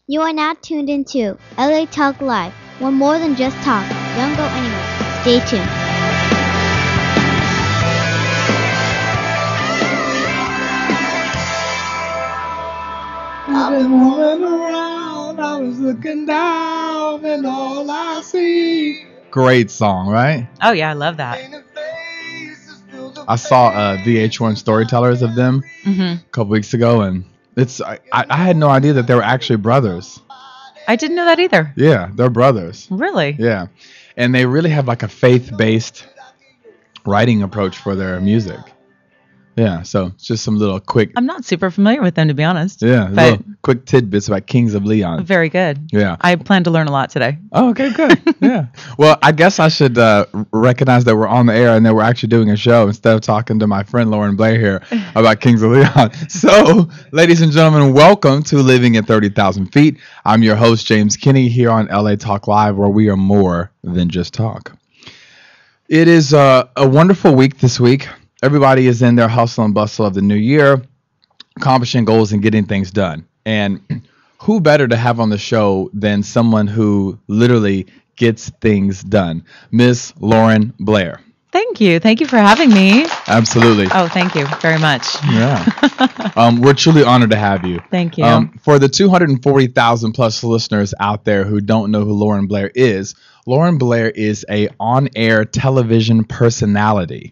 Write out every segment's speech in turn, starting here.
You are now tuned into LA Talk Live. We're more than just talk. Don't go anywhere. Stay tuned. I've been moving around, I was looking down, and all I see. Great song, right? Oh, yeah, I love that. I saw VH1 storytellers of them a couple weeks ago, and I had no idea that they were actually brothers. I didn't know that either. Yeah, they're brothers. Really? Yeah. And they really have like a faith-based writing approach for their music. Yeah, so it's just some little quick... I'm not super familiar with them, to be honest. Yeah, but little quick tidbits about Kings of Leon. Very good. Yeah. I plan to learn a lot today. Oh, okay, good. Yeah. Well, I guess I should recognize that we're on the air and that we're actually doing a show instead of talking to my friend Lauren Blair here about Kings of Leon. So, ladies and gentlemen, welcome to Living at 30,000 Feet. I'm your host, James Kinney, here on LA Talk Live, where we are more than just talk. It is a wonderful week this week. Everybody is in their hustle and bustle of the new year, accomplishing goals and getting things done. And who better to have on the show than someone who literally gets things done? Miss Lauren Blair. Thank you. Thank you for having me. Absolutely. Oh, thank you very much. Yeah. We're truly honored to have you. Thank you. For the 240,000 plus listeners out there who don't know who Lauren Blair is a on-air television personality.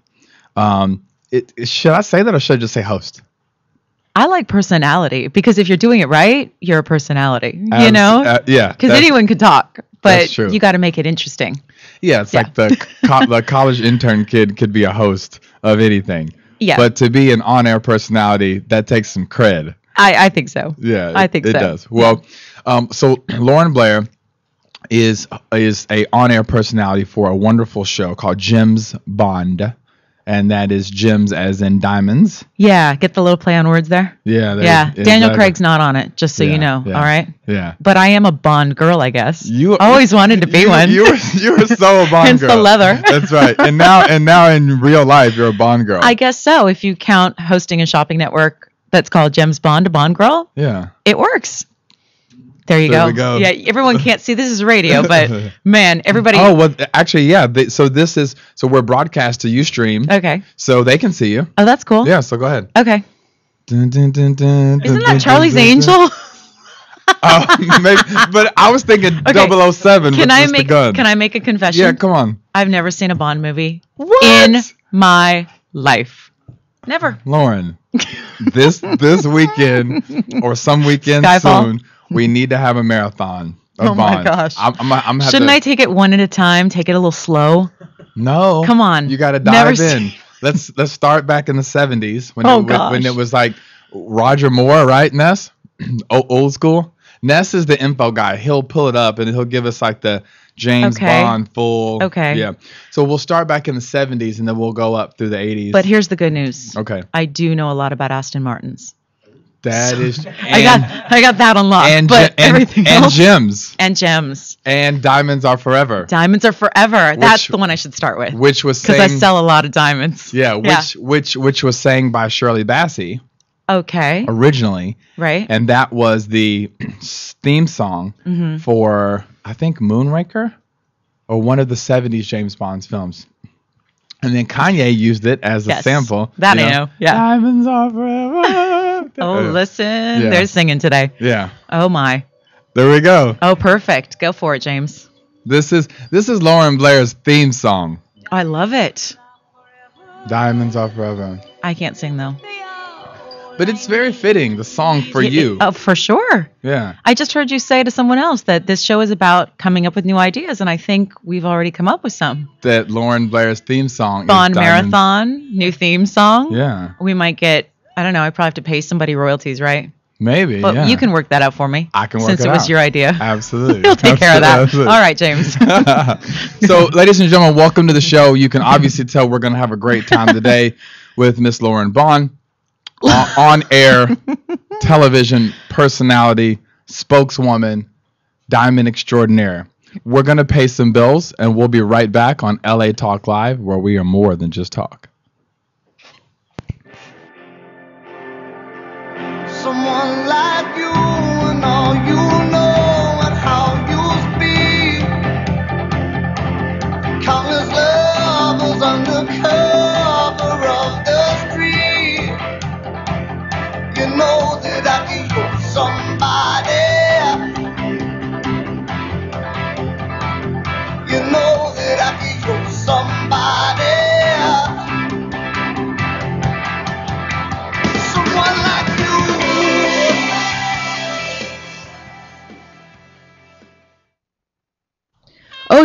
Should I say that or should I just say host? I like personality because if you're doing it right, you're a personality, you know? Yeah. Because anyone could talk, but true. You got to make it interesting. Yeah, it's like the college intern kid could be a host of anything. Yeah. But to be an on-air personality, that takes some cred. I think so. Yeah, I think it so. does. Well, so Lauren Blair is a on-air personality for a wonderful show called Gems Bond. And that is gems as in diamonds. Yeah, get the little play on words there. Yeah. Yeah, Daniel Craig's not on it, just so you know. Yeah, all right. Yeah. But I am a Bond girl, I guess. You always wanted to be one. You were so a Bond Hence girl. the leather. That's right. And now in real life, you're a Bond girl. I guess so. If you count hosting a shopping network that's called Gems Bond, a Bond girl. Yeah. It works. There you There we go. Yeah, everyone can't see this is radio, but man, everybody. Oh well, actually, yeah. So we're broadcast to Ustream. Okay. So they can see you. Oh, that's cool. Yeah. So go ahead. Okay. Dun, dun, dun, dun, Isn't that Charlie's Angel? Maybe, but I was thinking Okay. 007. Can I make? Can I make a confession? Yeah, come on. I've never seen a Bond movie What? in my life. Never. Lauren, this weekend or some weekend Skyfall. soon, we need to have a marathon of Oh my Bond. gosh. I'm Shouldn't I take it one at a time? Take it a little slow. No. Come on. You got to Never dive in. Let's start back in the 70s when it was like Roger Moore, right, Ness? Old school. Ness is the info guy. He'll pull it up and he'll give us like the James Bond full. Okay. Yeah. So we'll start back in the 70s and then we'll go up through the 80s. But here's the good news. Okay. I do know a lot about Aston Martins. That is. I got that unlocked. But everything else. And gems. And gems. And diamonds are forever. Diamonds are forever. That's the one I should start with. Which was because I sell a lot of diamonds. Yeah. Which was sang by Shirley Bassey. Okay. Originally. Right. And that was the theme song for, I think, Moonraker or one of the 70s James Bond films. And then Kanye used it as a sample. That I know. Yeah. Diamonds are forever. Oh, listen. Yeah. They're singing today. Yeah. Oh, my. There we go. Oh, perfect. Go for it, James. This is Lauren Blair's theme song. I love it. Diamonds are forever. I can't sing, though. But it's very fitting, the song for you. Oh, for sure. Yeah. I just heard you say to someone else that this show is about coming up with new ideas, and I think we've already come up with some. That Lauren Blair's theme song Bond is Diamonds. Marathon, new theme song. Yeah. We might get, I don't know, I probably have to pay somebody royalties, right? Maybe, but yeah. You can work that out for me. I can work it out. Since it was your idea. Absolutely. You'll take care of that. Absolutely. All right, James. So, ladies and gentlemen, welcome to the show. You can obviously tell we're going to have a great time today with Miss Lauren Bond. On-air television personality, spokeswoman, diamond extraordinaire. We're going to pay some bills, and we'll be right back on LA Talk Live, where we are more than just talk. Someone like you and all you know.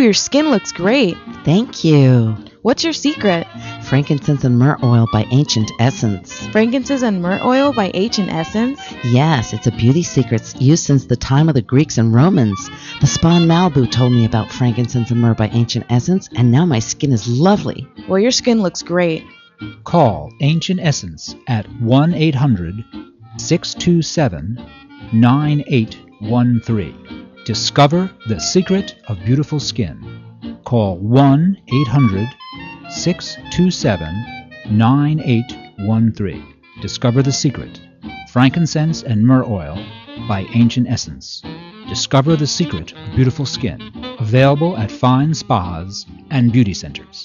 your skin looks great. Thank you. What's your secret? Frankincense and myrrh oil by Ancient Essence. Frankincense and myrrh oil by Ancient Essence? Yes, it's a beauty secret used since the time of the Greeks and Romans. The spa in Malibu told me about frankincense and myrrh by Ancient Essence, and now my skin is lovely. Well, your skin looks great. Call Ancient Essence at 1-800-627-9813. Discover the secret of beautiful skin. Call 1-800-627-9813. Discover the secret. Frankincense and myrrh oil by Ancient Essence. Discover the secret of beautiful skin. Available at fine spas and beauty centers.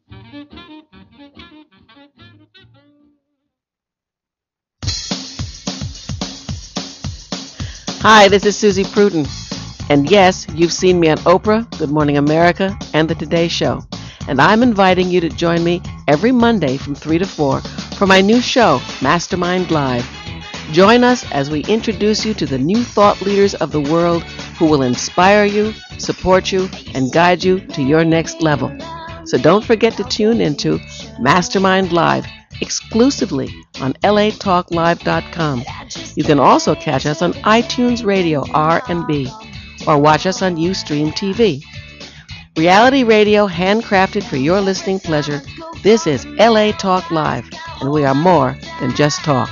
Hi, this is Susie Pruden. And yes, you've seen me on Oprah, Good Morning America, and The Today Show. And I'm inviting you to join me every Monday from 3 to 4 for my new show, Mastermind Live. Join us as we introduce you to the new thought leaders of the world who will inspire you, support you, and guide you to your next level. So don't forget to tune into Mastermind Live exclusively on latalklive.com. You can also catch us on iTunes Radio R&B or watch us on Ustream TV. Reality radio handcrafted for your listening pleasure. This is LA Talk Live, and we are more than just talk.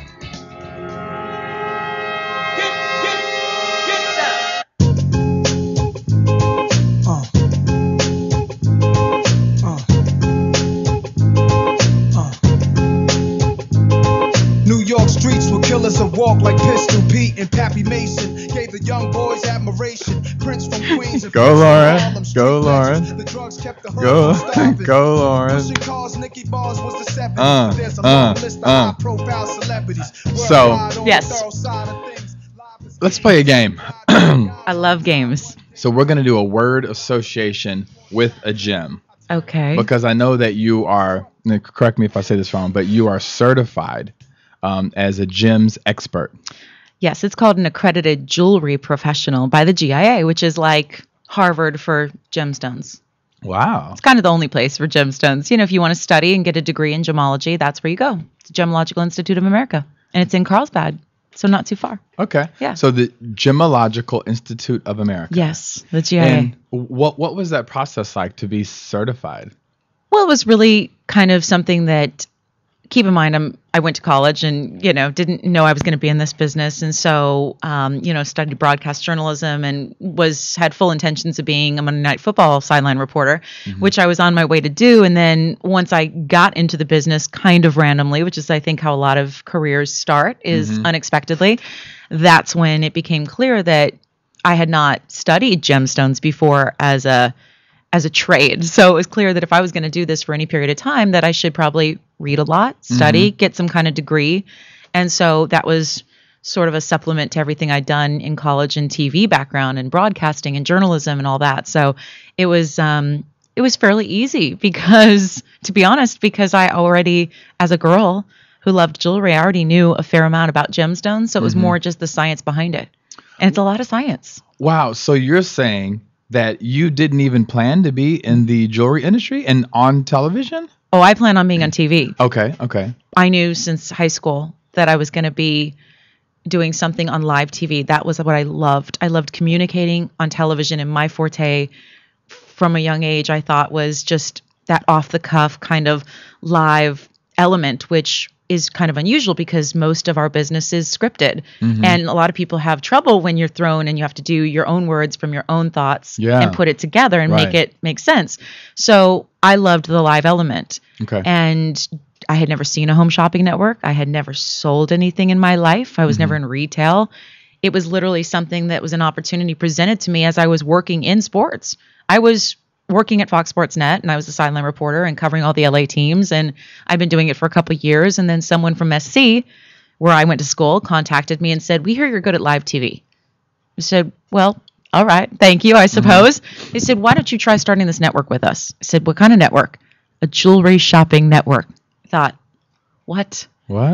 Killers a walk like Pistol Pete and Pappy Mason gave the young boys admiration. Prince from Queens. Go Lauren. Go Lauren. Go. Go Lauren. So yes. Let's play a game. I love games. So we're gonna do a word association with a gym. Okay. Because I know that you are. Correct me if I say this wrong, but you are certified as a GEMS expert. Yes, it's called an accredited jewelry professional by the GIA, which is like Harvard for gemstones. Wow. It's kind of the only place for gemstones. You know, if you want to study and get a degree in gemology, that's where you go. It's the Gemological Institute of America. And it's in Carlsbad, so not too far. Okay. Yeah. So the Gemological Institute of America. Yes, the GIA. And what was that process like to be certified? Well, it was really kind of something that, keep in mind, I went to college and, you know, didn't know I was going to be in this business. And so, you know, studied broadcast journalism and had full intentions of being a Monday Night Football sideline reporter, which I was on my way to do. And then once I got into the business kind of randomly, which is, I think, how a lot of careers start, is unexpectedly, that's when it became clear that I had not studied gemstones before as a trade. So it was clear that if I was going to do this for any period of time, that I should probably read a lot, study, get some kind of degree. And so that was sort of a supplement to everything I'd done in college and TV background and broadcasting and journalism and all that. So it was fairly easy because, to be honest, because I already, as a girl who loved jewelry, I already knew a fair amount about gemstones. So it was more just the science behind it. And it's a lot of science. Wow. So you're saying that you didn't even plan to be in the jewelry industry and on television? Oh, I plan on being on TV. Okay. I knew since high school that I was going to be doing something on live TV. That was what I loved. I loved communicating on television, and my forte from a young age, I thought, was just that off-the-cuff kind of live element, which is kind of unusual because most of our business is scripted. And a lot of people have trouble when you're thrown and you have to do your own words from your own thoughts and put it together and make it make sense. So I loved the live element. Okay. And I had never seen a home shopping network. I had never sold anything in my life. I was never in retail. It was literally something that was an opportunity presented to me as I was working in sports. I was working at Fox Sports Net, and I was a sideline reporter and covering all the LA teams, and I've been doing it for a couple of years. And then someone from SC, where I went to school, contacted me and said, "We hear you're good at live TV." I said, "Well, all right, thank you, I suppose." They said, "Why don't you try starting this network with us?" I said, "What kind of network?" "A jewelry shopping network." I thought, what?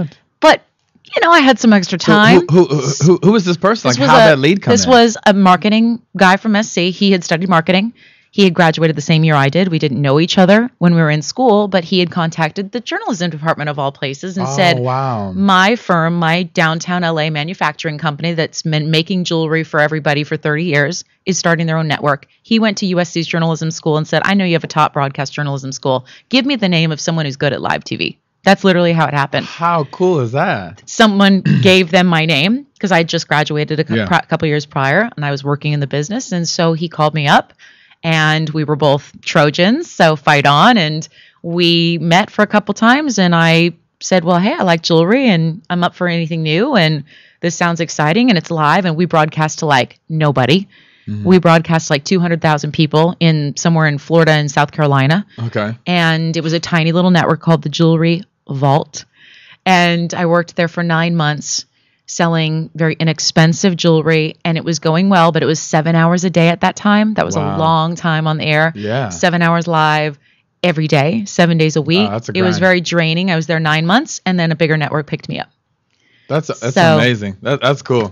But you know, I had some extra time. So who was this person? Like, how did that lead come in? This was a marketing guy from SC. He had studied marketing. He had graduated the same year I did. We didn't know each other when we were in school, but he had contacted the journalism department of all places and said, wow. my firm, my downtown LA manufacturing company that's been making jewelry for everybody for 30 years is starting their own network. He went to USC's journalism school and said, I know you have a top broadcast journalism school. Give me the name of someone who's good at live TV. That's literally how it happened. How cool is that? Someone gave them my name because I had just graduated a couple years prior and I was working in the business. And so he called me up. And we were both Trojans, so fight on. And we met for a couple times, and I said, well, hey, I like jewelry, and I'm up for anything new, and this sounds exciting, and it's live, and we broadcast to, like, nobody. Mm-hmm. We broadcast to, like, 200,000 people somewhere in Florida and South Carolina. Okay. And it was a tiny little network called the Jewelry Vault. And I worked there for 9 months, selling very inexpensive jewelry, and it was going well, but it was 7 hours a day at that time. That was a long time on the air. Yeah. 7 hours live every day, 7 days a week. It was very draining. I was there 9 months, and then a bigger network picked me up. That's amazing. That's cool.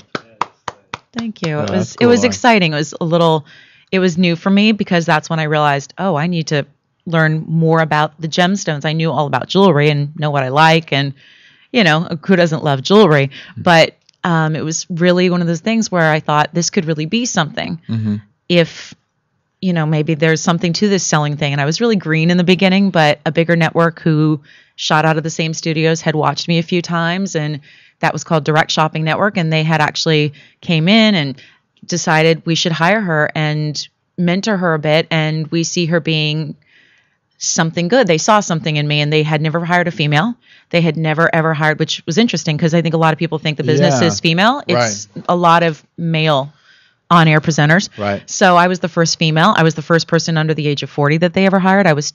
Thank you. Yeah, It was exciting. It was new for me because that's when I realized, I need to learn more about the gemstones. I knew all about jewelry and know what I like, and who doesn't love jewelry? But it was really one of those things where I thought this could really be something. Mm-hmm. If, maybe there's something to this selling thing. And I was really green in the beginning, but a bigger network who shot out of the same studios had watched me a few times, and that was called Direct Shopping Network. And they had actually came in and decided we should hire her and mentor her a bit. And we see her being something good. They saw something in me, and they had never hired a female. They had never, ever hired, which was interesting because I think a lot of people think the business is female. It's a lot of male on-air presenters. Right. So I was the first female. I was the first person under the age of 40 that they ever hired. I was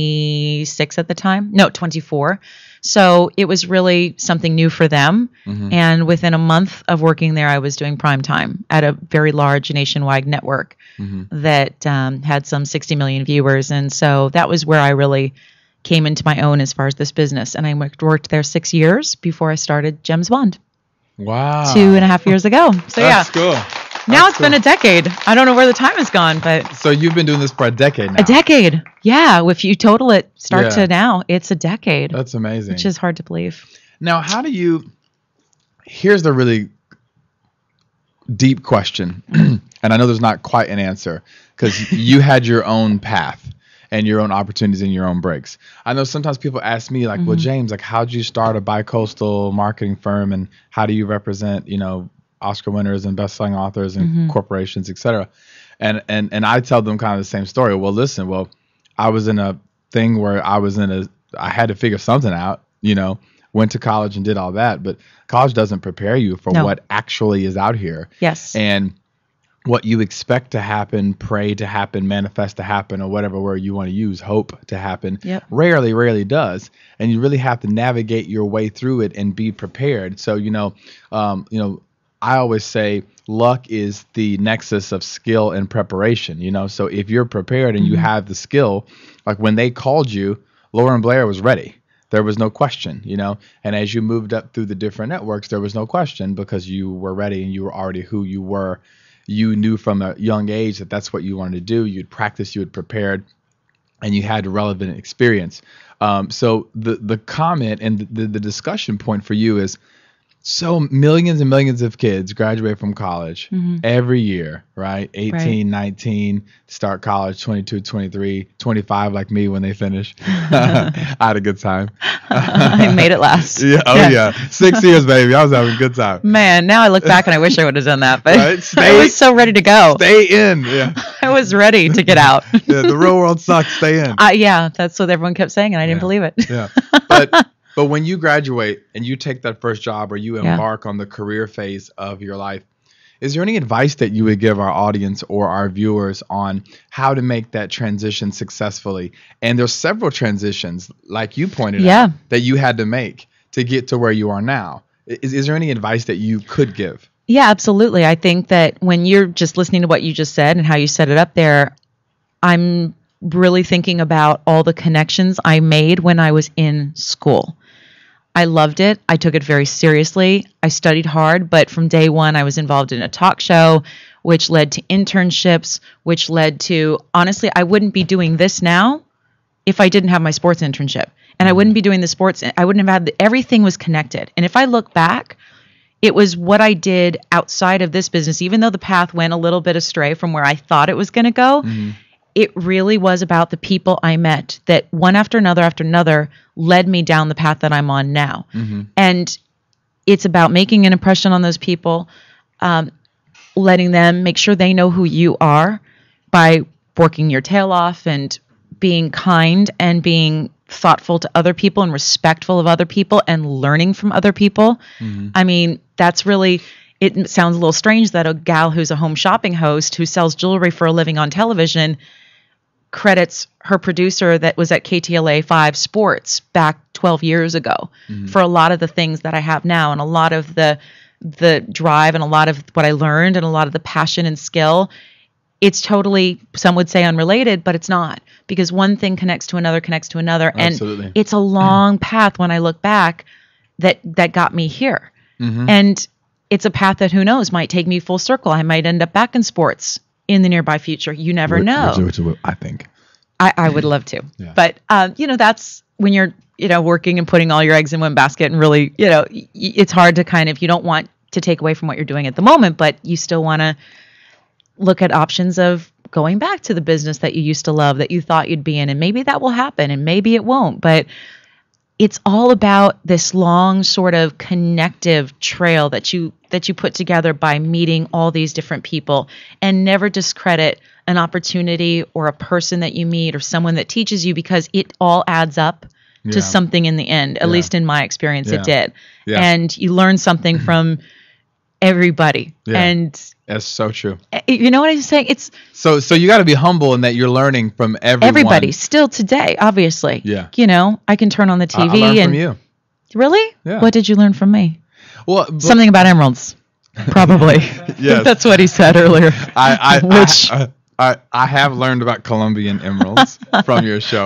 26 at the time. No, 24. So it was really something new for them. Mm-hmm. And within a month of working there, I was doing prime time at a very large nationwide network that had some 60 million viewers. And so that was where I really came into my own as far as this business. And I worked there 6 years before I started Gems Bond. Wow. 2.5 years ago. So That's cool. Now it's been a decade. I don't know where the time has gone, but... So you've been doing this for a decade now. A decade. Yeah. If you total it, to now, it's a decade. That's amazing. Which is hard to believe. Now, here's the really deep question. And I know there's not quite an answer because you had your own path and your own opportunities and your own breaks. I know sometimes people ask me like, well, James, like, how'd you start a bi-coastal marketing firm and how do you represent, Oscar winners and best-selling authors and corporations, et cetera. And I tell them kind of the same story. Well, listen, I was in a thing where I had to figure something out, went to college and did all that, but college doesn't prepare you for what actually is out here. Yes. And what you expect to happen, pray to happen, manifest to happen, or whatever word you want to use, hope to happen, rarely does. And you really have to navigate your way through it and be prepared. So, I always say luck is the nexus of skill and preparation, so if you're prepared and you have the skill, like when they called you, Lauren Blair was ready. There was no question, and as you moved up through the different networks, there was no question because you were ready and you were already who you were. You knew from a young age that that's what you wanted to do. You'd practiced, you had prepared, and you had relevant experience. So the comment and the discussion point for you is, so millions and millions of kids graduate from college every year, right? 18, 19, start college, 22, 23, 25 like me when they finish. I had a good time. I made it last. Yeah. 6 years, baby. I was having a good time. Man, now I look back and I wish I would have done that. But right? I was so ready to go. Stay in. Yeah. I was ready to get out. The real world sucks. Stay in. Yeah, that's what everyone kept saying, and I didn't believe it. Yeah. But when you graduate and you take that first job or you embark on the career phase of your life, is there any advice that you would give our audience or our viewers on how to make that transition successfully? And there's several transitions, like you pointed out, that you had to make to get to where you are now. Is there any advice that you could give? Yeah, absolutely. I think that when you're just listening to what you just said and how you set it up there, I'm really thinking about all the connections I made when I was in school. I loved it. I took it very seriously. I studied hard, but from day one, I was involved in a talk show which led to internships, which led to, honestly, I wouldn't be doing this now if I didn't have my sports internship. And I wouldn't be doing the sports. I wouldn't have had, everything was connected. And if I look back, it was what I did outside of this business, even though the path went a little bit astray from where I thought it was going to go. It really was about the people I met that one after another led me down the path that I'm on now. And it's about making an impression on those people, letting them make sure they know who you are by working your tail off and being kind and being thoughtful to other people and respectful of other people and learning from other people. I mean, that's really, it sounds a little strange that a gal who's a home shopping host who sells jewelry for a living on television credits her producer that was at KTLA 5 Sports back 12 years ago for a lot of the things that I have now, and a lot of the drive and a lot of what I learned and a lot of the passion and skill. It's totally, some would say, unrelated, but it's not, because one thing connects to another. Absolutely. And it's a long path when I look back that got me here. And it's a path that, who knows, might take me full circle. I might end up back in sports in the nearby future. You never know. Which I think. I would love to. Yeah. But, that's when you're, working and putting all your eggs in one basket, and really, it's hard to kind of, you don't want to take away from what you're doing at the moment, but you still want to look at options of going back to the business that you used to love, that you thought you'd be in. And maybe that will happen and maybe it won't. But it's all about this long sort of connective trail that you put together by meeting all these different people, and never discredit an opportunity or a person that you meet or someone that teaches you, because it all adds up to something in the end. At least in my experience, it did. Yeah. And you learn something from everybody. Yeah. And that's so true. You know what I'm saying? It's so you got to be humble in that you're learning from everybody still today, obviously. Yeah. I can turn on the TV I learned and from you. Really? Yeah. What did you learn from me? Well, something about emeralds. Probably. Yes. That's what he said earlier. I have learned about Colombian emeralds from your show.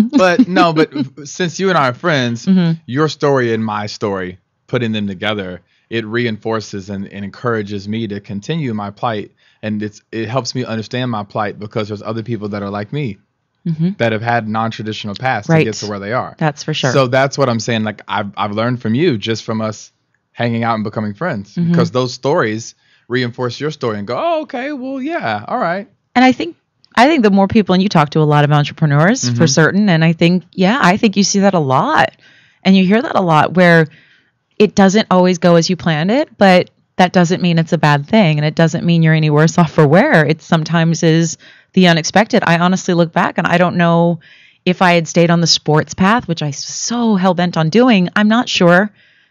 But since you and I are friends, your story and my story, putting them together, it reinforces and encourages me to continue my plight. And it helps me understand my plight, because there's other people that are like me that have had non-traditional paths to get to where they are. That's for sure. So that's what I'm saying. Like I've learned from you just from us hanging out and becoming friends, because those stories reinforce your story and go, oh, okay, well, yeah, all right. And I think the more people, and you talk to a lot of entrepreneurs for certain, and I think you see that a lot, and you hear that a lot, where it doesn't always go as you planned it, but that doesn't mean it's a bad thing, and it doesn't mean you're any worse off for wear. It sometimes is the unexpected. I honestly look back, and I don't know if I had stayed on the sports path, which I was so hell-bent on doing. I'm not sure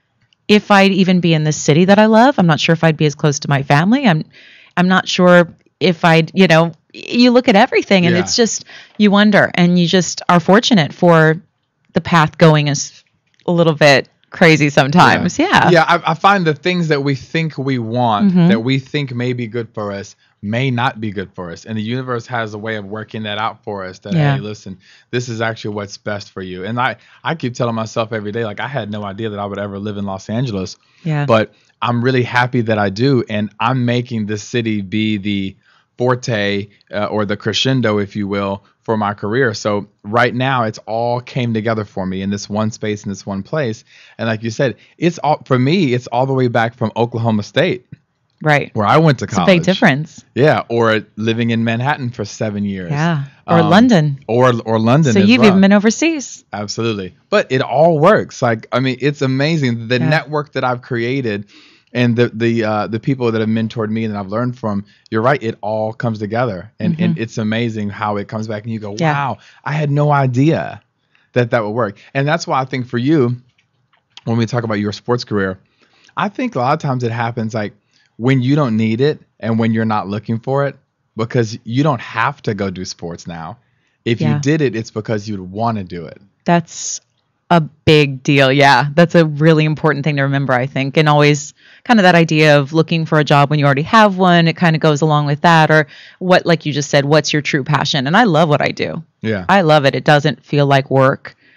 if I'd even be in this city that I love. I'm not sure if I'd be as close to my family. I'm not sure if I'd, you look at everything, and it's just, you wonder, and you just are fortunate for the path going is a little bit crazy sometimes. Yeah, I find the things that we think we want, that we think may be good for us, may not be good for us. And the universe has a way of working that out for us, that, hey, listen, this is actually what's best for you. And I keep telling myself every day, like, I had no idea that I would ever live in Los Angeles. Yeah. But I'm really happy that I do. And I'm making this city be the forte or the crescendo, if you will, for my career. So right now, it's all came together for me in this one space, in this one place. And like you said, it's all, for me, it's all the way back from Oklahoma State. Right. Where I went to college. It's a big difference. Yeah. Or living in Manhattan for 7 years. Yeah. Or London. Or London. So you've even been overseas. Absolutely. But it all works. Like, I mean, it's amazing. The network that I've created and the people that have mentored me and that I've learned from, you're right, it all comes together. And it's amazing how it comes back and you go, wow, I had no idea that would work. And that's why I think for you, when we talk about your sports career, I think a lot of times it happens like when you don't need it and when you're not looking for it, because you don't have to go do sports now. If you did it, it's because you'd want to do it. That's a big deal. Yeah. That's a really important thing to remember, I think. And always kind of that idea of looking for a job when you already have one, it kind of goes along with that. Or what, like you just said, what's your true passion? And I love what I do. Yeah. I love it. It doesn't feel like work.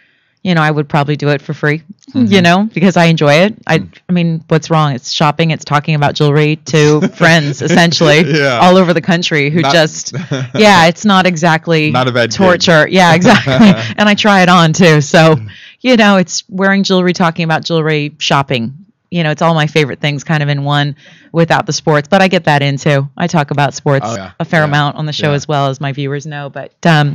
I would probably do it for free, because I enjoy it. I mean, what's wrong? It's shopping. It's talking about jewelry to friends, essentially, all over the country who it's not exactly not a bad torture. gig. Yeah, exactly. And I try it on too. So, it's wearing jewelry, talking about jewelry, shopping. It's all my favorite things kind of in one without the sports, but I get that in too. I talk about sports a fair amount on the show as well, as my viewers know. But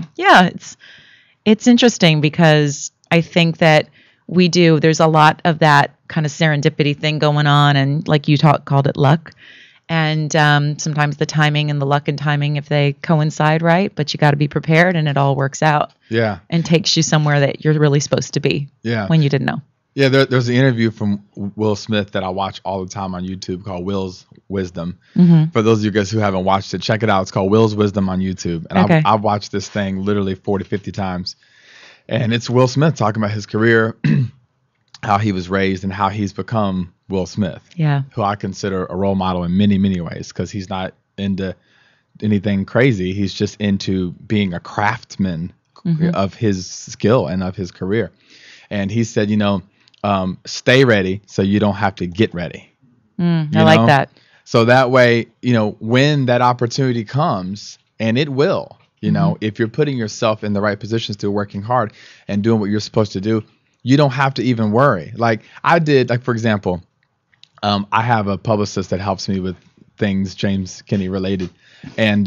it's interesting because I think that there's a lot of that kind of serendipity thing going on. And like you called it luck. And sometimes the timing and the luck and timing, if they coincide right, but you got to be prepared and it all works out. Yeah. And takes you somewhere that you're really supposed to be when you didn't know. Yeah, there's an interview from Will Smith that I watch all the time on YouTube called Will's Wisdom. Mm-hmm. For those of you guys who haven't watched it, check it out. It's called Will's Wisdom on YouTube. And I've watched this thing literally 40, 50 times. And it's Will Smith talking about his career, how he was raised, and how he's become Will Smith. Yeah. Who I consider a role model in many, many ways, because he's not into anything crazy. He's just into being a craftsman of his skill and of his career. And he said, stay ready so you don't have to get ready. I like that. So that way, when that opportunity comes, and it will, if you're putting yourself in the right positions to working hard and doing what you're supposed to do, you don't have to even worry. Like I did, for example, I have a publicist that helps me with things James Kinney related. And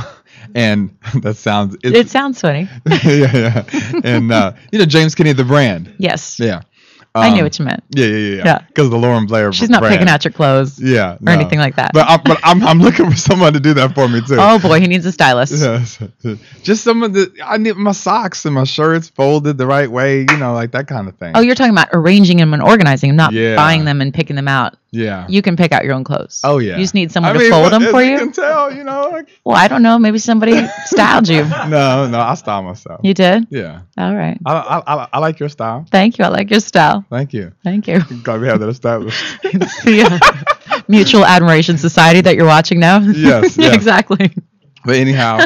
that sounds... It sounds funny. Yeah. And, James Kinney, the brand. Yes. Yeah. I knew what you meant. Yeah. Because of the Lauren Blair She's not brand. picking out your clothes. Yeah. Or anything like that. But I'm looking for someone to do that for me too. Oh boy, he needs a stylist. Yes. Just someone that I need my socks and my shirts folded the right way, like that kind of thing. Oh, you're talking about arranging them and organizing them, not buying them and picking them out. Yeah. You can pick out your own clothes. Oh yeah. You just need someone to fold them for you. You can tell, Well, I don't know. Maybe somebody styled you. No, I style myself. You did? Yeah. All right. I like your style. Thank you. I like your style. Thank you. Thank you. Glad we have that established. It's the Mutual Admiration Society that you're watching now. Yes. Yeah, exactly. But anyhow,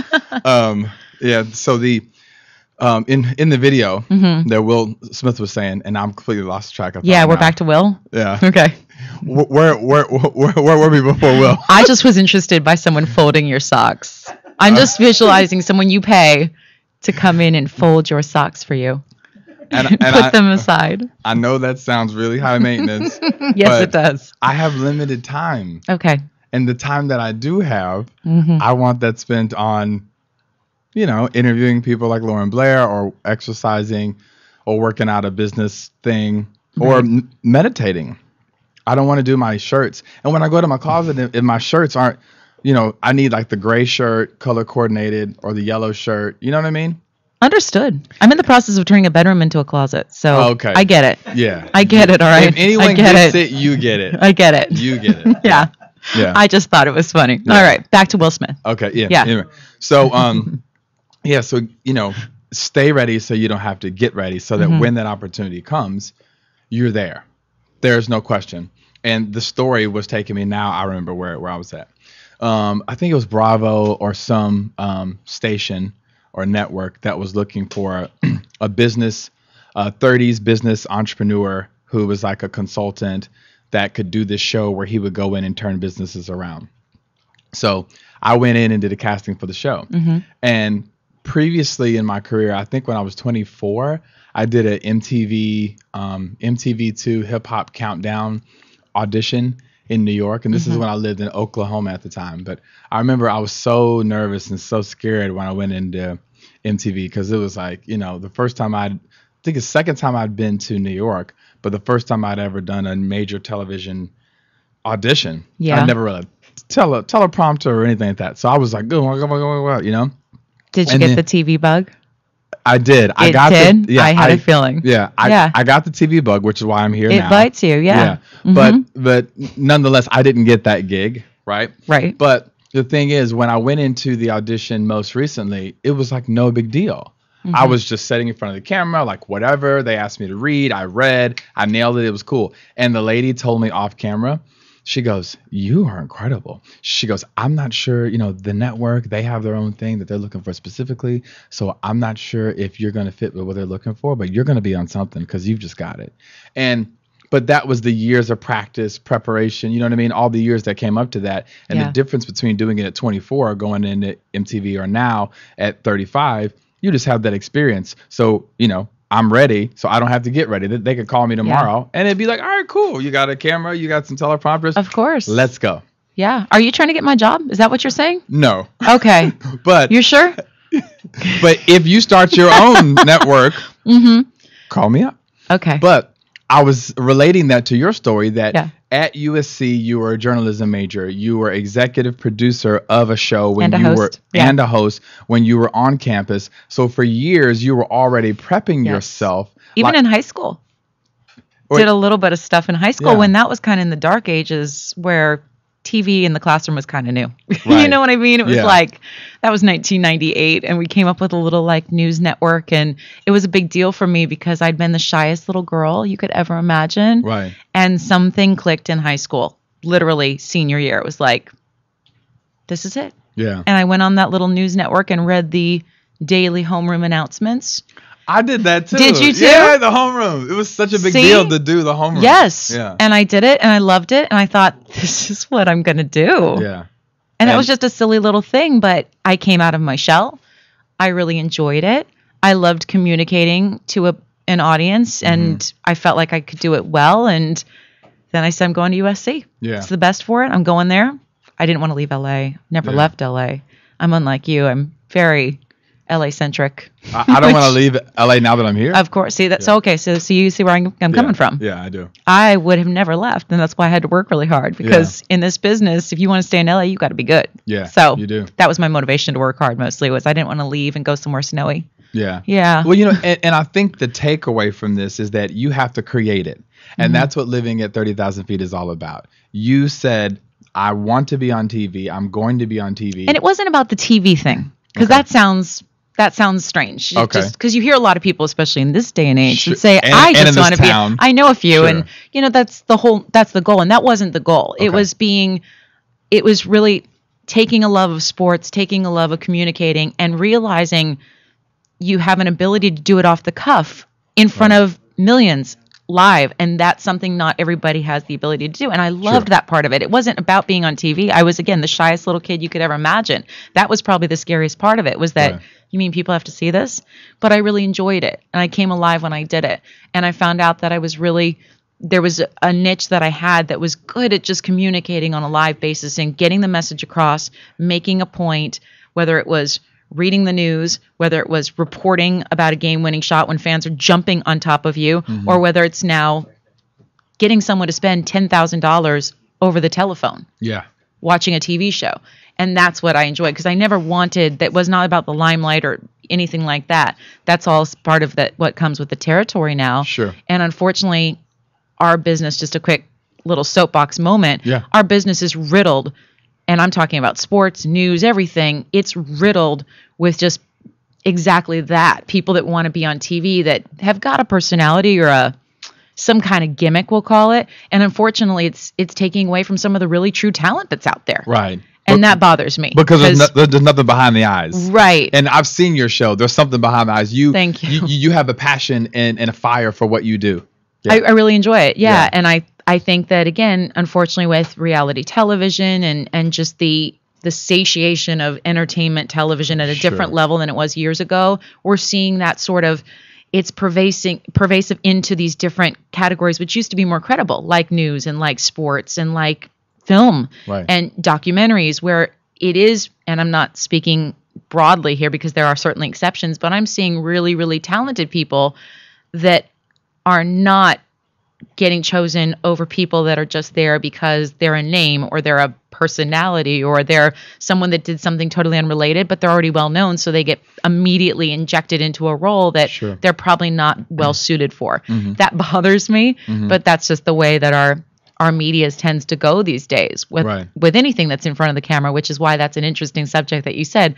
so the in the video that Will Smith was saying, and I'm completely lost track of. Yeah, we're back to Will. Yeah. Okay. Where were we before Will? I just was interested by someone folding your socks. I'm just visualizing someone you pay to come in and fold your socks for you. And put them aside. I know that sounds really high maintenance. Yes, it does. I have limited time. Okay. And the time that I do have, I want that spent on, interviewing people like Lauren Blair, or exercising, or working out a business thing, or meditating. I don't want to do my shirts. And when I go to my closet, if my shirts aren't, I need like the gray shirt, color coordinated, or the yellow shirt. You know what I mean? Understood. I'm in the process of turning a bedroom into a closet, so I get it. Yeah. I get it, all right? If anyone gets it, you get it. I get it. You get it. Yeah. I just thought it was funny. Yeah. All right, back to Will Smith. Okay, yeah. Anyway, so, stay ready so you don't have to get ready, so that when that opportunity comes, you're there. There's no question. And the story was taking me, now I remember where I was at. I think it was Bravo or some station or network that was looking for a business, 30s business entrepreneur who was like a consultant that could do this show where he would go in and turn businesses around. So I went in and did a casting for the show. And previously in my career, I think when I was 24, I did an MTV2 Hip Hop Countdown audition in New York. And this is when I lived in Oklahoma at the time. But I remember I was so nervous and so scared when I went into MTV, because it was like, the first time I think the second time I'd been to New York, but the first time I'd ever done a major television audition. Yeah. I'd never really teleprompter or anything like that. So I was like, Did you get the TV bug? I did. I had a feeling. Yeah. I got the TV bug, which is why I'm here now. It bites you, yeah. But nonetheless, I didn't get that gig, right? Right. But the thing is, when I went into the audition most recently, it was like no big deal. I was just sitting in front of the camera, like whatever. They asked me to read. I read. I nailed it. It was cool. And the lady told me off camera She goes, "You are incredible." She goes, "I'm not sure, the network, they have their own thing that they're looking for specifically. So I'm not sure if you're going to fit with what they're looking for, but you're going to be on something because you've just got it." But that was the years of practice, preparation, you know what I mean? All the years that came up to that. And the difference between doing it at 24, going into MTV, or now at 35, you just have that experience. So, I'm ready, so I don't have to get ready. They could call me tomorrow, and it'd be like, all right, cool. You got a camera, you got some teleprompters. Of course. Let's go. Yeah. Are you trying to get my job? Is that what you're saying? No. Okay. But you're sure? But if you start your own network, call me up. Okay. But I was relating that to your story that at USC, you were a journalism major. You were executive producer of a show when and a host when you were on campus. So for years, you were already prepping yourself. Even in high school. Did a little bit of stuff in high school when that was kind of in the dark ages where TV in the classroom was kind of new. You know what I mean? It was like, that was 1998, and we came up with a little news network, and it was a big deal for me because I'd been the shyest little girl you could ever imagine. Right. And something clicked in high school, literally senior year. It was like, this is it. Yeah. And I went on that little news network and read the daily homeroom announcements. I did that too. Did you too? Yeah, the homeroom. It was such a big deal to do the homeroom. Yes. Yeah. And I did it, and I loved it, and I thought, this is what I'm going to do. Yeah. And it was just a silly little thing, but I came out of my shell. I really enjoyed it. I loved communicating to an audience, and I felt like I could do it well. And then I said, I'm going to USC. Yeah. It's the best for it. I'm going there. I didn't want to leave LA. Never left LA. I'm unlike you. I'm very LA centric. I don't want to leave LA now that I'm here. Of course. See, that's okay. So you see where I'm coming from. Yeah, I do. I would have never left, and that's why I had to work really hard, because in this business, if you want to stay in LA, you got to be good. Yeah. So you do. That was my motivation to work hard. Mostly was I didn't want to leave and go somewhere snowy. Yeah. Yeah. Well, and I think the takeaway from this is that you have to create it, and that's what living at 30,000 feet is all about. You said, I want to be on TV. I'm going to be on TV. And it wasn't about the TV thing, because that sounds strange. Okay. Just because you hear a lot of people, especially in this day and age, that say, and I just in want to be. town. I know a few, Sure. and that's the goal. And that wasn't the goal. Okay. It was really taking a love of sports, taking a love of communicating, and realizing you have an ability to do it off the cuff in front of millions live, and that's something not everybody has the ability to do. And I loved that part of it. It wasn't about being on TV. I was, again, the shyest little kid you could ever imagine. That was probably the scariest part of it, was that, you mean people have to see this? But I really enjoyed it, and I came alive when I did it. And I found out that there was a niche that I had that was good at just communicating on a live basis and getting the message across, making a point, whether it was reading the news, whether it was reporting about a game-winning shot when fans are jumping on top of you, or whether it's now getting someone to spend $10,000 over the telephone watching a TV show. And that's what I enjoyed, because I never wanted, that was not about the limelight or anything like that. That's all part of what comes with the territory now. Sure. And unfortunately, our business, just a quick little soapbox moment, our business is riddled, and I'm talking about sports, news, everything. It's riddled with just exactly that. People that want to be on TV that have got a personality or some kind of gimmick, we'll call it. And unfortunately, it's taking away from some of the really true talent that's out there. Right. And that bothers me. Because there's nothing behind the eyes. Right. And I've seen your show. There's something behind the eyes. Thank you. You have a passion and a fire for what you do. Yeah. I really enjoy it. Yeah. And I think that, again, unfortunately, with reality television and just the satiation of entertainment television at a different level than it was years ago, we're seeing that sort of, it's pervasive into these different categories, which used to be more credible, like news and like sports and like film and documentaries, where it is, and I'm not speaking broadly here because there are certainly exceptions, but I'm seeing really, really talented people that are not getting chosen over people that are just there because they're a name or they're a personality or they're someone that did something totally unrelated, but they're already well known, so they get immediately injected into a role that they're probably not well suited for. That bothers me, but that's just the way that our media tends to go these days with anything that's in front of the camera, which is why that's an interesting subject that you said,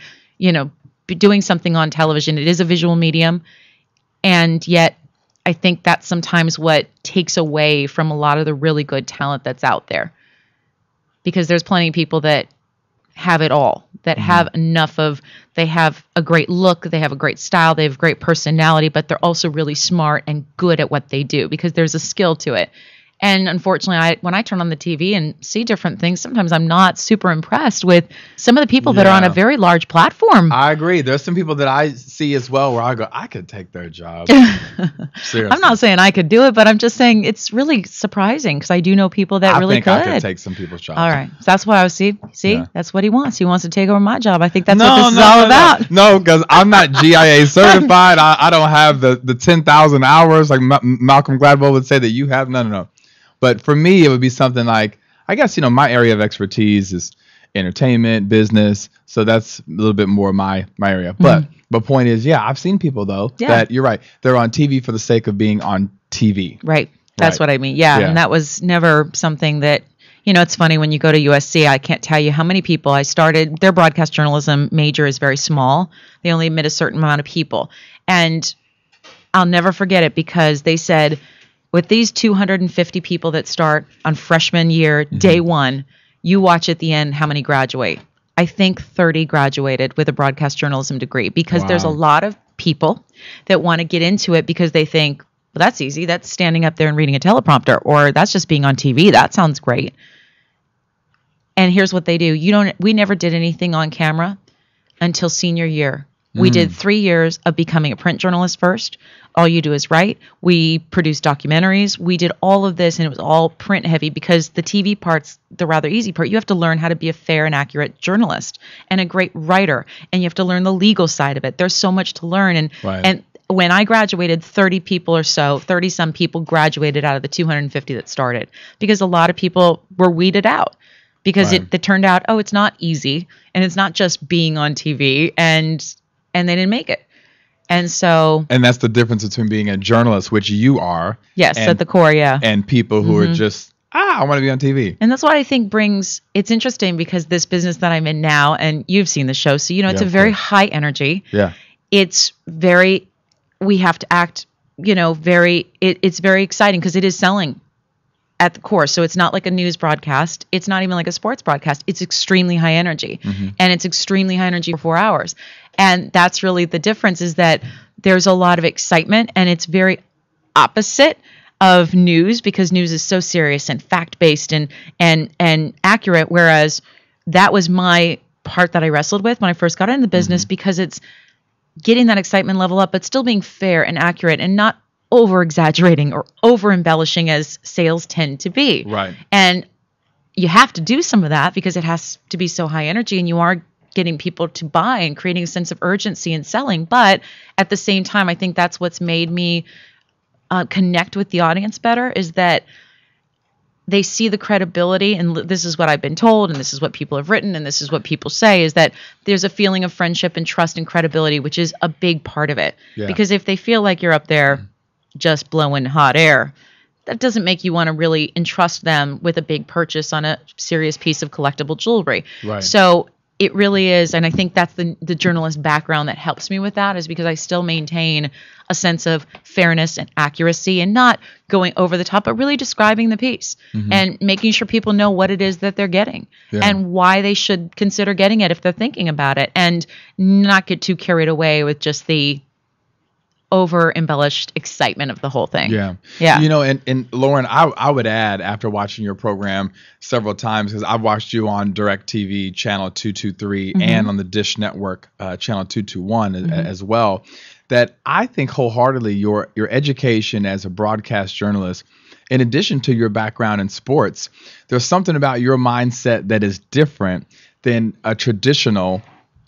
doing something on television. It is a visual medium, and yet I think that's sometimes what takes away from a lot of the really good talent that's out there. because there's plenty of people that have it all, that have enough of, they have a great look, they have a great style, they have great personality, but they're also really smart and good at what they do because there's a skill to it. And unfortunately, when I turn on the TV and see different things, sometimes I'm not super impressed with some of the people that are on a very large platform. I agree. There's some people that I see as well where I go, I could take their job. Seriously. I'm not saying I could do it, but I'm just saying it's really surprising because I do know people that really could. I think I could take some people's jobs. All right. So that's why I was, see, that's what he wants. He wants to take over my job. I think that's what this is all about. No, because I'm not GIA certified. I don't have the 10,000 hours like Malcolm Gladwell would say that you have. No. But for me, it would be something like, I guess, my area of expertise is entertainment, business. So that's a little bit more my area. But the point is, I've seen people, though, that you're right. They're on TV for the sake of being on TV. Right. That's what I mean. Yeah. And that was never something that, it's funny when you go to USC, I can't tell you how many people I started. Their broadcast journalism major is very small. They only admit a certain amount of people. And I'll never forget it because they said, with these 250 people that start on freshman year, day one, you watch at the end how many graduate. I think 30 graduated with a broadcast journalism degree because there's a lot of people that want to get into it because they think, well, that's easy. That's standing up there and reading a teleprompter, or that's just being on TV. That sounds great. And here's what they do. We never did anything on camera until senior year. We did 3 years of becoming a print journalist first. All you do is write. We produced documentaries. We did all of this, and it was all print heavy because the TV part's the rather easy part. You have to learn how to be a fair and accurate journalist and a great writer, and you have to learn the legal side of it. There's so much to learn. And when I graduated, 30 people or so, 30-some people graduated out of the 250 that started because a lot of people were weeded out because it turned out, it's not easy, and it's not just being on TV, and they didn't make it. And so... And that's the difference between being a journalist, which you are. Yes, at the core, and people who are just, I want to be on TV. And that's what I think it's interesting because this business that I'm in now, and you've seen the show, so it's a very high energy. Yeah. It's very, we have to act, it's very exciting because it is selling at the core. So it's not like a news broadcast. It's not even like a sports broadcast. It's extremely high energy. And it's extremely high energy for 4 hours. And that's really the difference is that there's a lot of excitement and it's very opposite of news because news is so serious and fact-based and accurate. Whereas that was my part that I wrestled with when I first got into the business because it's getting that excitement level up, but still being fair and accurate and not over-exaggerating or over-embellishing as sales tend to be. Right. And you have to do some of that because it has to be so high energy and you are getting people to buy and creating a sense of urgency in selling. But at the same time, I think that's what's made me connect with the audience better is that they see the credibility. And this is what I've been told, and this is what people have written, and this is what people say, is that there's a feeling of friendship and trust and credibility, which is a big part of it. Yeah. Because if they feel like you're up there just blowing hot air, that doesn't make you want to really entrust them with a big purchase on a serious piece of collectible jewelry. Right. So it really is, and I think that's the journalist background that helps me with that is because I still maintain a sense of fairness and accuracy and not going over the top, but really describing the piece and making sure people know what it is that they're getting and why they should consider getting it if they're thinking about it and not get too carried away with just the over embellished excitement of the whole thing. Yeah. And Lauren, I would add after watching your program several times, because I've watched you on DirecTV channel 223 and on the Dish Network channel 221 as well, that I think wholeheartedly your education as a broadcast journalist, in addition to your background in sports, there's something about your mindset that is different than a traditional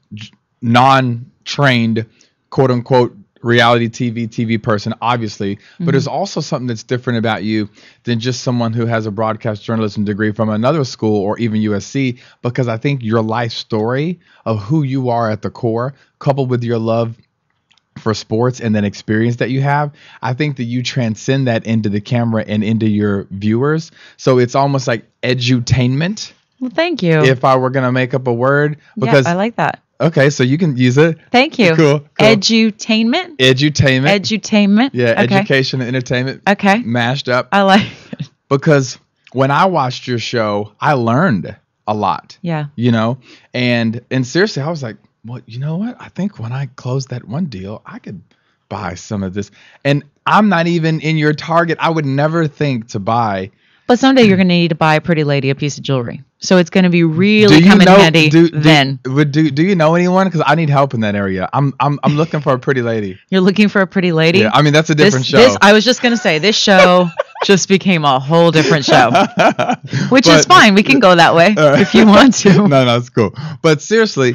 non-trained quote unquote reality TV person, obviously, but there's also something that's different about you than just someone who has a broadcast journalism degree from another school or even USC, because I think your life story of who you are at the core, coupled with your love for sports and then experience that you have, I think that you transcend that into the camera and into your viewers. So it's almost like edutainment. Well, thank you. If I were going to make up a word, because I like that. Okay, so you can use it. Thank you. Cool. Edutainment. Edutainment. Yeah, okay. Education and entertainment. Okay. Mashed up. I like it. Because when I watched your show, I learned a lot. Yeah. You know, and seriously, I was like, well, you know what? I think when I close that one deal, I could buy some of this. And I'm not even in your target. I would never think to buy. But someday you're going to need to buy a pretty lady a piece of jewelry. So it's going to be really come in handy then. Do you know anyone? Because I need help in that area. I'm looking for a pretty lady. You're looking for a pretty lady? Yeah, I mean, that's a different show. I was just going to say, this show just became a whole different show. Which is fine. We can go that way if you want to. No, it's cool. But seriously,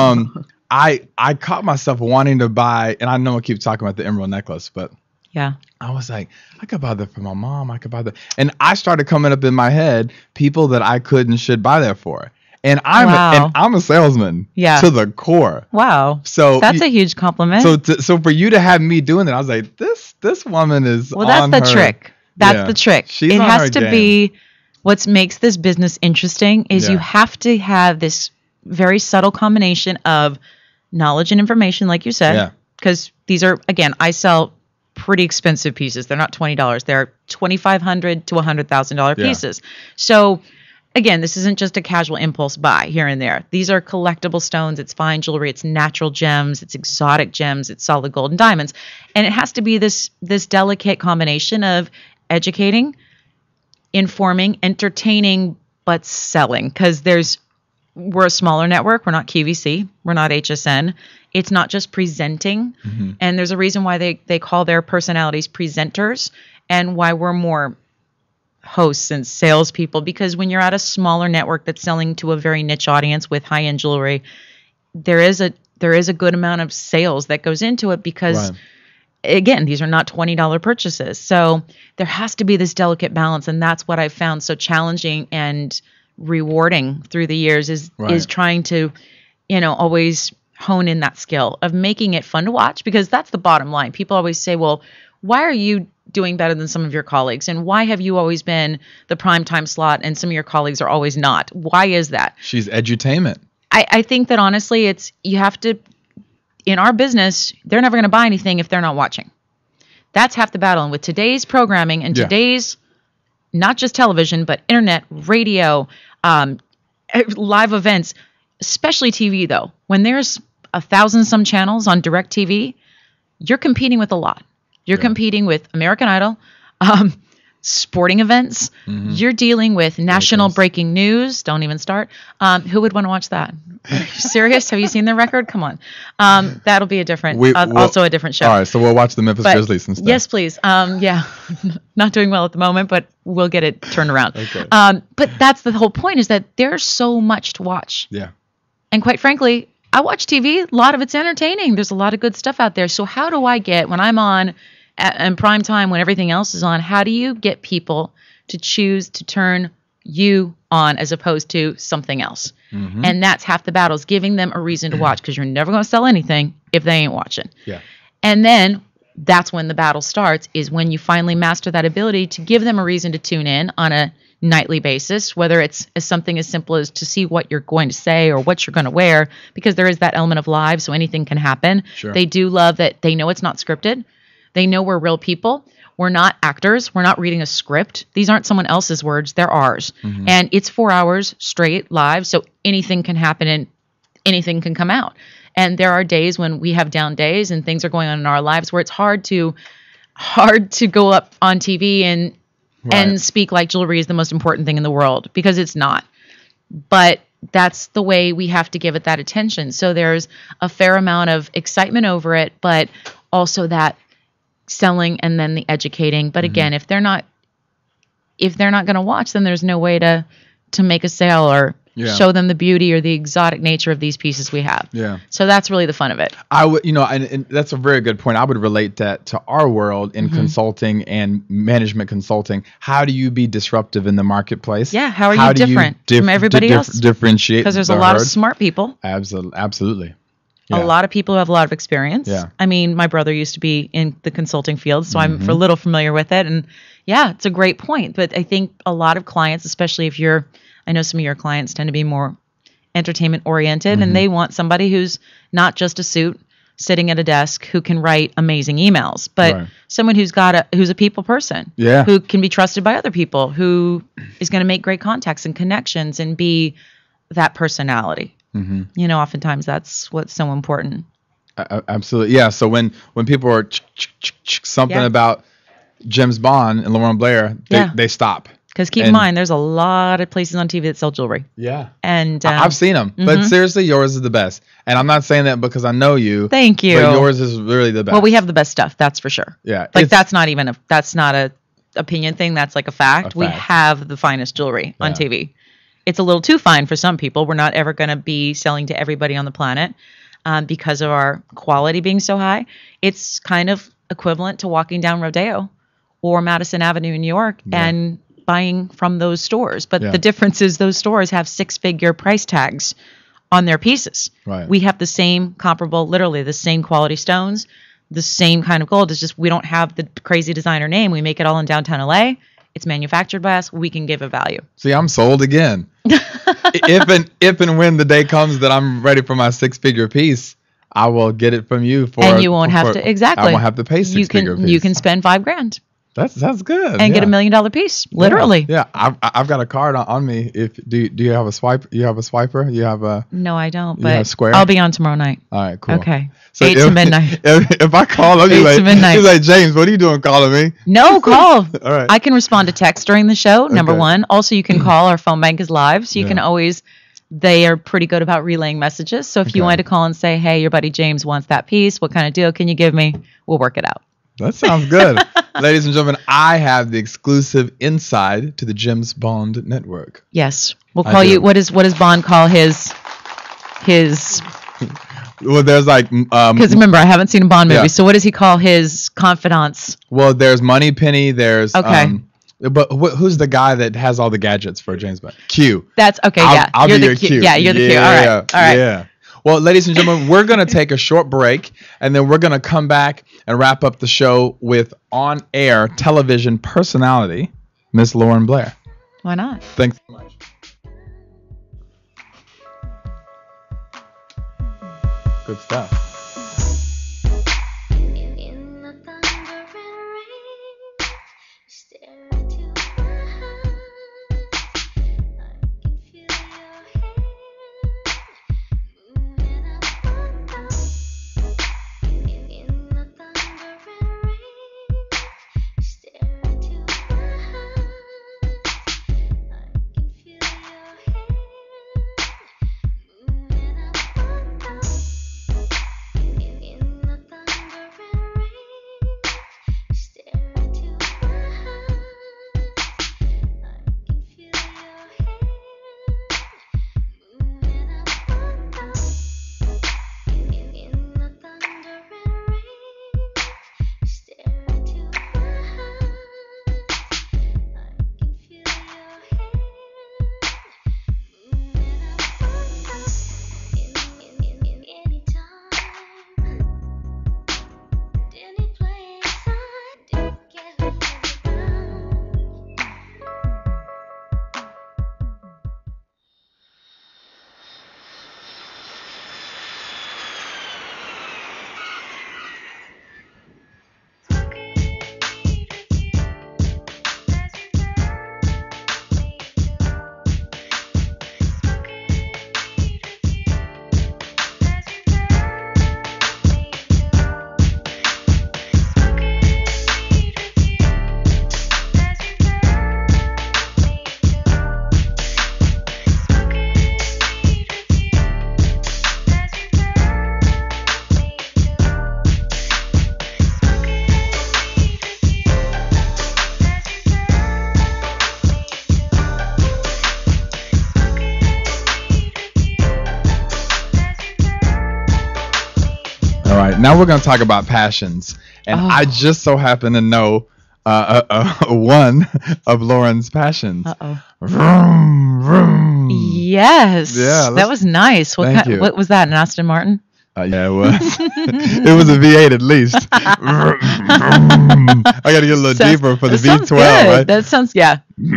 I caught myself wanting to buy, and I know I keep talking about the emerald necklace, but yeah, I was like, I could buy that for my mom. I could buy that. And I started coming up in my head people that I could and should buy that for. And I'm a salesman to the core. Wow. So that's a huge compliment. So for you to have me doing that, I was like, this woman is that's the trick. That's the trick. She's it on has her to game. be what makes this business interesting is you have to have this very subtle combination of knowledge and information, like you said, because these are, again, I sell pretty expensive pieces. They're not $20. They're $2,500 to $100,000 pieces. So again, this isn't just a casual impulse buy here and there. These are collectible stones. It's fine jewelry. It's natural gems. It's exotic gems. It's solid gold and diamonds. And it has to be this delicate combination of educating, informing, entertaining, but selling. Because we're a smaller network. We're not QVC. We're not HSN. It's not just presenting. Mm-hmm. And there's a reason why they call their personalities presenters and why we're more hosts and salespeople. Because when you're at a smaller network that's selling to a very niche audience with high-end jewelry, there is a good amount of sales that goes into it because, again, these are not $20 purchases. So there has to be this delicate balance. And that's what I've found so challenging and rewarding through the years is trying to, always hone in that skill of making it fun to watch, because that's the bottom line. People always say, well, why are you doing better than some of your colleagues? And why have you always been the prime time slot and some of your colleagues are always not? Why is that? She's edutainment. I think that honestly, you have to, in our business, they're never going to buy anything if they're not watching. That's half the battle. And with today's programming and today's, not just television, but internet, radio, live events, especially TV though, when there's 1,000 some channels on direct TV, you're competing with a lot. You're competing with American Idol, sporting events. Mm-hmm. You're dealing with national breaking news. Don't even start. Who would want to watch that? Are you serious? Have you seen their record? Come on. That'll be a different, also a different show. All right, so we'll watch the Memphis Grizzlies and stuff. Yes, please. Not doing well at the moment, but we'll get it turned around. Okay. But that's the whole point, is that there's so much to watch. Yeah. And quite frankly, I watch TV. A lot of it's entertaining. There's a lot of good stuff out there. So how do I get, when I'm on in prime time, when everything else is on, how do you get people to choose to turn you on as opposed to something else? Mm-hmm. And that's half the battle, is giving them a reason to watch, because you're never going to sell anything if they ain't watching. Yeah. And then that's when the battle starts, is when you finally master that ability to give them a reason to tune in on a nightly basis, whether it's something as simple as to see what you're going to say or what you're going to wear, because there is that element of live, so anything can happen. Sure. They do love that they know it's not scripted. They know we're real people. We're not actors. We're not reading a script. These aren't someone else's words. They're ours. Mm-hmm. And it's 4 hours straight live, so anything can happen and anything can come out. And there are days when we have down days and things are going on in our lives where it's hard to go up on TV and speak like jewelry is the most important thing in the world, because it's not. But that's the way we have to give it that attention. So there's a fair amount of excitement over it, but also that selling and then the educating. But again, if they're not going to watch, then there's no way to make a sale or show them the beauty or the exotic nature of these pieces we have. Yeah. So that's really the fun of it. I would, and that's a very good point. I would relate that to our world in consulting and management consulting. How do you be disruptive in the marketplace? Yeah. How are you different from everybody else? Differentiate. Because there's a lot of smart people. Absolutely. Yeah. A lot of people who have a lot of experience. Yeah. I mean, my brother used to be in the consulting field, so I'm a little familiar with it. And yeah, it's a great point. But I think a lot of clients, especially if I know some of your clients tend to be more entertainment oriented, and they want somebody who's not just a suit sitting at a desk who can write amazing emails, but someone who's a people person, who can be trusted by other people, who is going to make great contacts and connections and be that personality. Mm-hmm. You know, oftentimes that's what's so important. Absolutely. Yeah. So when people are something about James Bond and Lauren Blair, they stop. Because keep in mind, there's a lot of places on TV that sell jewelry. Yeah. And I've seen them. But seriously, yours is the best. And I'm not saying that because I know you. Thank you. But yours is really the best. Well, we have the best stuff. That's for sure. Yeah. Like that's not a opinion thing. That's like a fact. We have the finest jewelry on TV. It's a little too fine for some people. We're not ever going to be selling to everybody on the planet because of our quality being so high. It's kind of equivalent to walking down Rodeo or Madison Avenue in New York and buying from those stores. But the difference is those stores have 6-figure price tags on their pieces. Right. We have the same comparable, literally the same quality stones, the same kind of gold. It's just we don't have the crazy designer name. We make it all in downtown LA. It's manufactured by us. We can give a value. See, I'm sold again. if and when the day comes that I'm ready for my 6-figure piece, I will get it from you for. And you won't have to I won't have to pay 6-figure piece. You can spend $5,000. That's good. And get $1 million piece, literally. Yeah. I've got a card on me. Do you have a swipe? You have a swiper? You have a. No, I don't. You have But Square? I'll be on tomorrow night. All right, cool. Okay. So 8 to midnight. If I call up, you're 8 to midnight. like, James, what are you doing calling me? No, call. All right. I can respond to text during the show, number one. Also, you can call. Our phone bank is live, so you can always. They are pretty good about relaying messages. So if you wanted to call and say, hey, your buddy James wants that piece, what kind of deal can you give me? We'll work it out. That sounds good. Ladies and gentlemen, I have the exclusive inside to the James Bond network. Yes. We'll call you. What does Bond call his? Well, there's like. Because remember, I haven't seen a Bond movie. So what does he call his confidants? Well, there's Moneypenny. There's. Okay. But who's the guy that has all the gadgets for James Bond? Q. That's okay. I'll be your Q. Yeah, you're the Q. All right. All right. Yeah. Well, ladies and gentlemen, we're going to take a short break, and then we're going to come back and wrap up the show with on-air television personality, Miss Lauren Blair. Why not? Thanks so much. Good stuff. Now we're going to talk about passions. And I just so happen to know one of Lauren's passions. Vroom, vroom. Yes. Yeah, that was nice. What was that, an Aston Martin? Yeah, it was. It was a V8 at least. I got to get a little deeper for the V12, good. right? That sounds, yeah.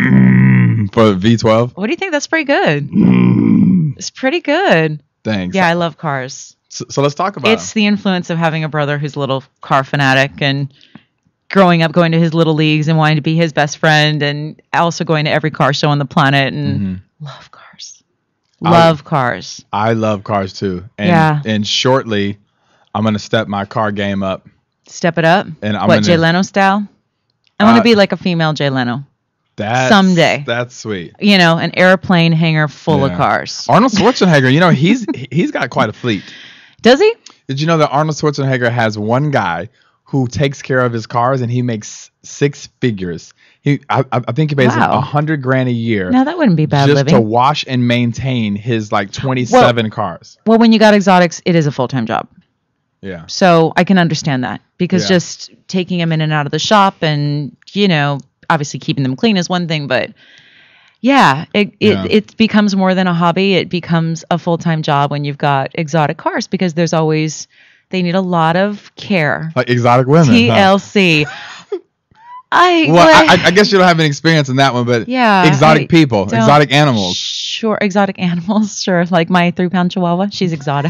For V12. What do you think? That's pretty good. It's pretty good. Thanks. Yeah, I love cars. So let's talk about It's the influence of having a brother who's a little car fanatic and growing up going to his little leagues and wanting to be his best friend and also going to every car show on the planet and love cars. Love cars. I love cars too. And, Yeah. And shortly, I'm going to step my car game up. Step it up. And I'm what, gonna- Jay Leno style? I want to be like a female Jay Leno. Someday. That's sweet. You know, an airplane hangar full of Yeah. cars. Arnold Schwarzenegger, you know, he's got quite a fleet. Does he? Did you know that Arnold Schwarzenegger has one guy who takes care of his cars and he makes six figures? I think he pays him Wow. $100,000 a year. No, that wouldn't be bad just living. to wash and maintain his like 27 cars. Well, when you got exotics, it is a full-time job. Yeah. So I can understand that because Yeah. just taking them in and out of the shop and, you know, obviously keeping them clean is one thing, but yeah, it becomes more than a hobby. It becomes a full-time job when you've got exotic cars because they need a lot of care. Like exotic women. Huh? TLC. I guess you don't have any experience in that one, but Yeah, exotic I people, don't- exotic animals. Sure, exotic animals. Sure, like my 3-pound Chihuahua. She's exotic.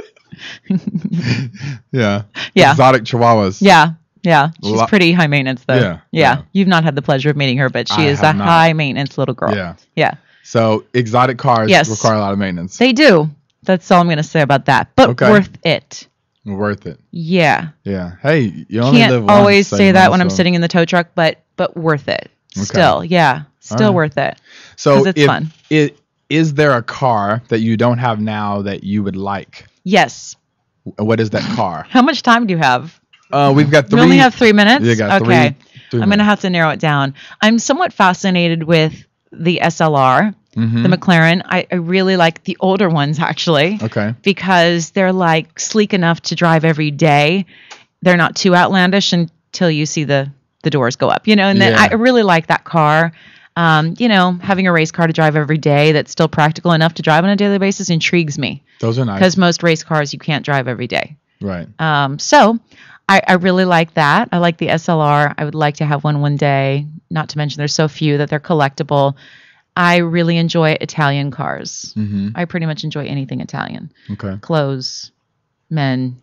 Yeah. Yeah. Exotic chihuahuas. Yeah. She's Lo- pretty high maintenance, though. Yeah, Yeah. yeah. You've not had the pleasure of meeting her, but she I is a have not. high maintenance little girl. Yeah. Yeah. So exotic cars Yes. require a lot of maintenance. They do. That's all I'm going to say about that. But Okay. worth it. Worth it. Yeah. Yeah. Hey, you only live Can't once. always so say you that know, when I'm so- sitting in the tow truck, but worth it. Okay. Still. Yeah. Still right. worth it. So 'Cause it's fun. Is there a car that you don't have now that you would like? Yes. What is that car? How much time do you have? We've got 3. We only have 3 minutes? You got okay. three I'm going to minutes. have to narrow it down. I'm somewhat fascinated with the SLR, Mhm. the McLaren. I really like the older ones, actually. Okay. Because they're like sleek enough to drive every day. They're not too outlandish until you see the doors go up, you know, and then Yeah. I really like that car. You know, having a race car to drive every day that's still practical enough to drive on a daily basis intrigues me Those are nice. because most race cars you can't drive every day. Right. So I really like that. I like the SLR. I would like to have one day, not to mention there's so few that they're collectible. I really enjoy Italian cars. Mm-hmm. I pretty much enjoy anything Italian. Okay. Clothes, men,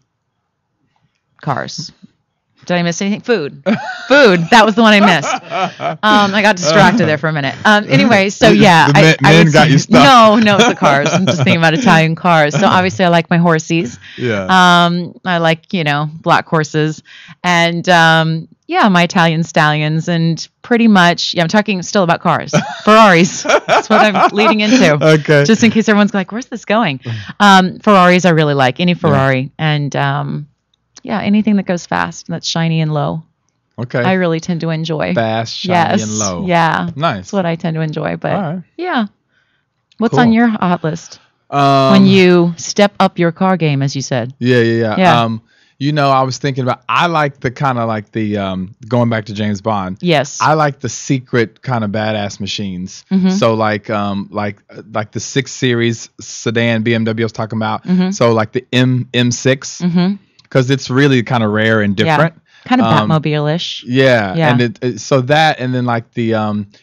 cars. Did I miss anything? Food. Food. That was the one I missed. I got distracted there for a minute. Anyway, so yeah. The men I would got say- you stuck. No, it's the cars. I'm just thinking about Italian cars. So obviously I like my horsies. Yeah. I like, black horses and, my Italian stallions and pretty much, I'm talking still about cars, Ferraris. That's what I'm leading into. Okay. Just in case everyone's like, where's this going? Ferraris I really like, any Ferrari. And, anything that goes fast, that's shiny and low. Okay. I really tend to enjoy. Fast, shiny, Yes. and low. Yeah. Nice. That's what I tend to enjoy. But All right. yeah. What's Cool. on your hot list? When you step up your car game, as you said. Yeah. Yeah. I was thinking about. I like the kind of like the going back to James Bond. Yes. I like the secret kind of badass machines. Mhm. So like the 6 Series sedan BMW I was talking about. Mhm. So like the M6 Mm-hmm. because it's really kind of rare and different. Yeah. Kind of Um, Batmobile-ish. Yeah. Yeah. And so that and then like the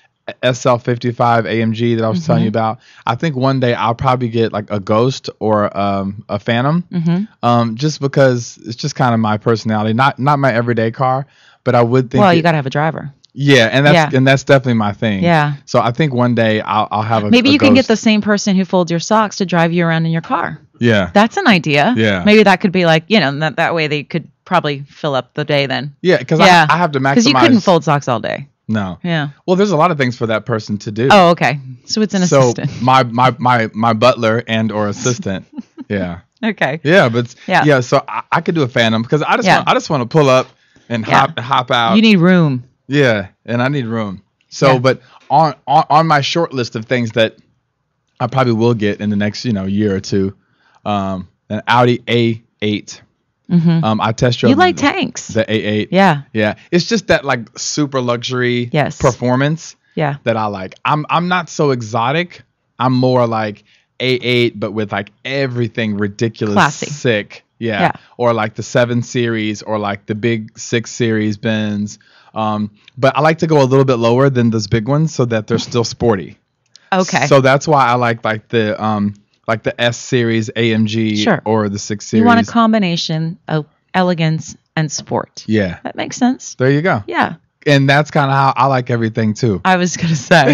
SL55 AMG that I was telling you about. I think one day I'll probably get like a Ghost or a Phantom. Mm-hmm. Just because it's just kind of my personality, not my everyday car, but I would think. Well, you got to have a driver. Yeah, and that's definitely my thing. Yeah. So I think one day I'll have a. Maybe a you can get Ghost. the same person who folds your socks to drive you around in your car. Yeah. That's an idea. Yeah. Maybe that could be like, that way they could probably fill up the day then. Yeah, because Yeah. I have to maximize. Because you couldn't fold socks all day. No. Yeah. Well, there's a lot of things for that person to do. Oh, okay. So it's an so assistant. my butler and or assistant. Yeah. Okay. Yeah, but Yeah. So I could do a Phantom because I just Yeah. I just want to pull up and Yeah. hop out. You need room. Yeah, and I need room. So, Yeah. but on my short list of things that I probably will get in the next year or two, an Audi A8. Mm-hmm. I test drove You like tanks. the A8. Yeah. Yeah, it's just that like super luxury Yes. performance Yeah. that I like. I'm not so exotic. I'm more like A8, but with like everything ridiculous, Classy. sick. Yeah. Yeah. Or like the 7 Series or like the big 6 Series Benz. But I like to go a little bit lower than those big ones so that they're still sporty. Okay. So that's why I like the S Series AMG Sure. or the 6 Series. you want a combination of elegance and sport. Yeah. That makes sense. There you go. Yeah. And that's kind of how I like everything too. I was going to say.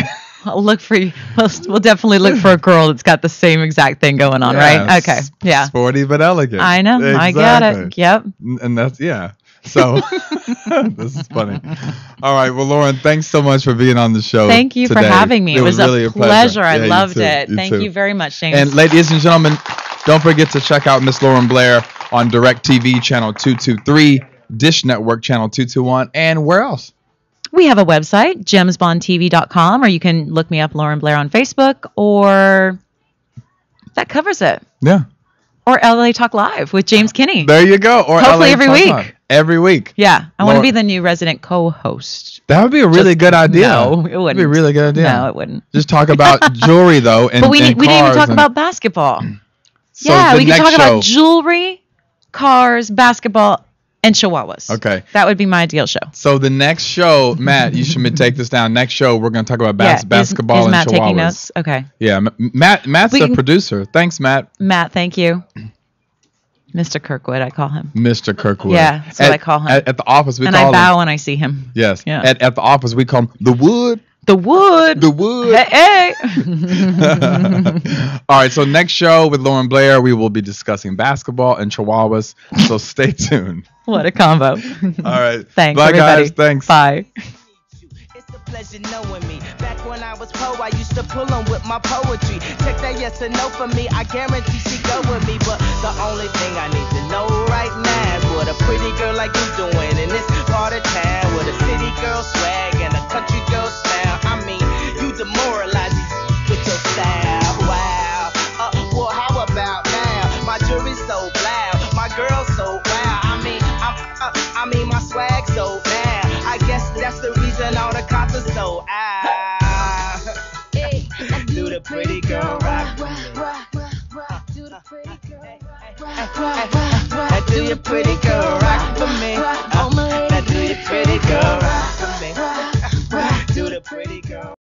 I'll look for you. We'll definitely look for a girl that's got the same exact thing going on, right? Okay. Yeah. Sporty but elegant. I know. Exactly. I get it. Yep. And that's, yeah. So this is funny. All right. Well, Lauren, thanks so much for being on the show. Thank you today. for having me. It was really a pleasure. I Yeah, loved you too. it. Thank too. you very much, James. And ladies and gentlemen, don't forget to check out Miss Lauren Blair on DirecTV channel 223, Dish Network channel 221, and where else? We have a website, gemsbondtv.com, or you can look me up, Lauren Blair, on Facebook, or that covers it. Yeah. Or LA Talk Live with James Kinney. There you go. Or hopefully LA every Talk week. Live. Every week. Yeah. I want to be the new resident co-host. That would be a really good idea. No, it wouldn't. That'd be a really good idea. No, it wouldn't. Just talk about jewelry, though, and But we and didn't even cars talk and- about basketball. So yeah, the we could next talk show- about jewelry, cars, basketball, and chihuahuas. Okay. That would be my ideal show. So the next show, Matt, you should take this down. Next show, we're going to talk about basketball is and Matt chihuahuas. taking notes? Okay. Yeah, Matt's We the can- producer. Thanks, Matt. Matt, thank you. Mr. Kirkwood, I call him. Mr. Kirkwood. Yeah, that's what I call him. At the office, we And call I him. bow when I see him. Yes. Yeah. At the office, we call him the Wood. The wood. The Wood. Hey. All right. So next show with Lauren Blair, we will be discussing basketball and chihuahuas. So stay tuned. What a combo. All right. Thanks, Bye, everybody. guys. Thanks. Bye. It's a pleasure knowing me. Back when I was poor, I used to pull 'em with my poetry. Check that yes or no for me. I guarantee she go with me. But the only thing I need to know right now is what a pretty girl like you doing in this part of town with a city girl swag and a country girl style. I mean, you demoralize me with your style. Wow. Well, how about now? My jewelry's so loud, my girl's so wild. I mean, my swag so bad. I guess that's the reason all the cops are so do the pretty girl rock. Do the pretty girl rock. Do your pretty